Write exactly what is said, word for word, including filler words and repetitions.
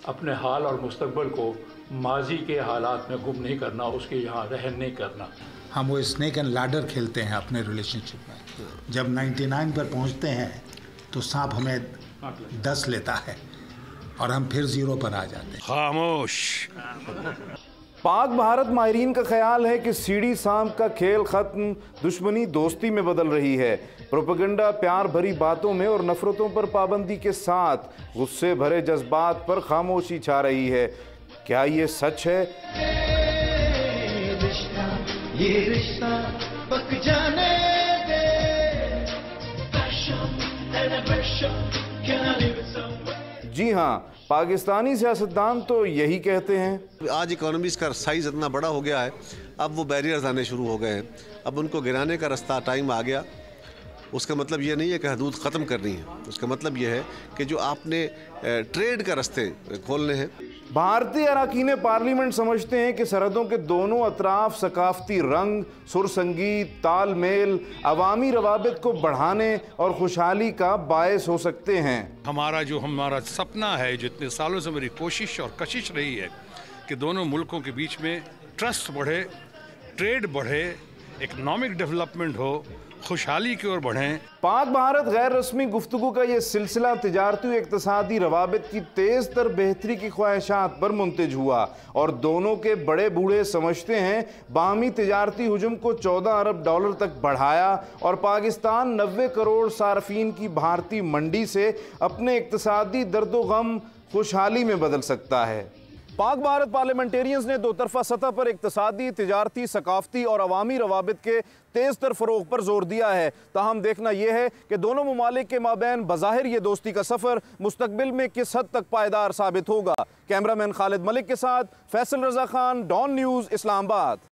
अपने हाल और मुस्तकबिल को माजी के हालात में गुम नहीं करना, उसके यहाँ रहन नहीं करना। हम वो स्नेक एंड लैडर खेलते हैं अपने रिलेशनशिप में। जब निन्यानवे पर पहुंचते हैं तो सांप हमें दस लेता है और हम फिर जीरो पर आ जाते हैं। खामोश। पाक भारत माहिरीन का ख्याल है कि सीढ़ी सांप का खेल खत्म, दुश्मनी दोस्ती में बदल रही है। प्रोपेगेंडा प्यार भरी बातों में और नफरतों पर पाबंदी के साथ गुस्से भरे जज्बात पर खामोशी छा रही है। क्या ये सच है? ये रिश्ता पक जाने दे। जी हाँ, पाकिस्तानी सियासतदान तो यही कहते हैं। आज इकोनॉमीज का साइज इतना बड़ा हो गया है, अब वो बैरियर्स आने शुरू हो गए हैं, अब उनको गिराने का रास्ता टाइम आ गया। उसका मतलब ये नहीं है कि हदूद ख़त्म करनी है, उसका मतलब ये है कि जो आपने ट्रेड का रास्ते खोलने हैं। भारतीय अरकान पार्लियामेंट समझते हैं कि सरहदों के दोनों अतराफ सकाफती रंग, सुर संगीत, तालमेल अवामी रवाबित को बढ़ाने और खुशहाली का बायस हो सकते हैं। हमारा जो हमारा सपना है, जो इतने सालों से मेरी कोशिश और कशिश रही है कि दोनों मुल्कों के बीच में ट्रस्ट बढ़े, ट्रेड बढ़े, इकनॉमिक डेवलपमेंट हो, खुशहाली की ओर बढ़ें। पाक भारत गैर रस्मी गुफ्तगू का ये सिलसिला तिजारती इक्तसादी रवाबित की तेज तर बेहतरी की ख्वाहिशात पर मुंतज हुआ और दोनों के बड़े बूढ़े समझते हैं बाहमी तिजारती हुजूम को चौदह अरब डॉलर तक बढ़ाया और पाकिस्तान नब्बे करोड़ सार्फिन की भारतीय मंडी से अपने इक्तसादी दर्दो गम खुशहाली में बदल सकता है। पाक भारत पार्लियामेंटेरियंस ने दो तरफा सतह पर इक्तसादी, तिजारती, सकाफती और अवामी रवाबित के तेज तर फरोग पर जोर दिया है। ताहम देखना यह है कि दोनों ममालिक के माबैन बज़ाहिर ये दोस्ती का सफ़र मुस्तकबिल में किस हद तक पायदार साबित होगा। कैमरामैन खालिद मलिक के साथ फैसल रजा खान, डॉन न्यूज़, इस्लामाबाद।